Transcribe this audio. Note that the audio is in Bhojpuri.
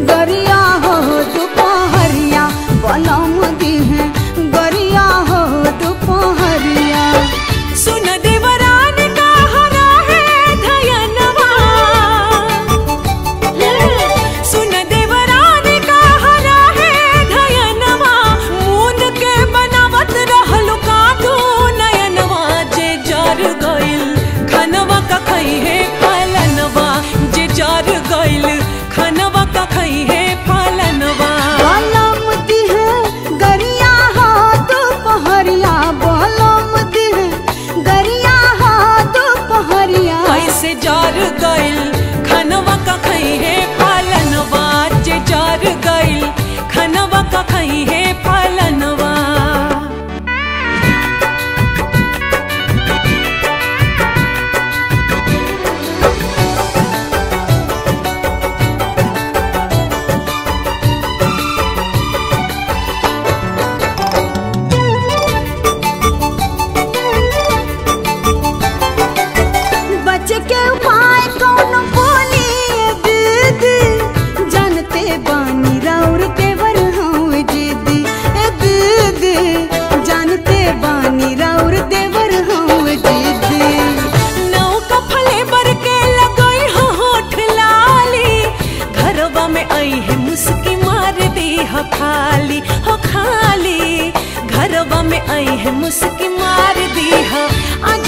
गरिया हो दोपहरिया बलम दिहे गरिया हो दोपहरिया। सुन देवरान का हरा है धयनवा, सुन देवरान का हरा है धयनवा, मून के बनावत रहलु का तू नयनवा। जे जर गइल खनवा का खई है पालनवा, जे जर गइल खनवा का खई है पालनवा। बलम दिहे गरिया हो दोपहरिया बलम दिहे गरिया हो दोपहरिया। कैसे जर गइल खनवा का खई है पालनवा, जे जर गइल खनवा का खई है पालनवा। बच के उपाय कौन बोली दीदी, जानते बानी राउर देवर हूँ दीदी। दीदी जानते बानी राउर देवर हूँ दीदी। नौका फले बर के लगई हो होठ लाली, घरवा में आई है मुस्की मार दी हो खाली हो खाली, घरवा में आई है मुस्की मार दी हो। आज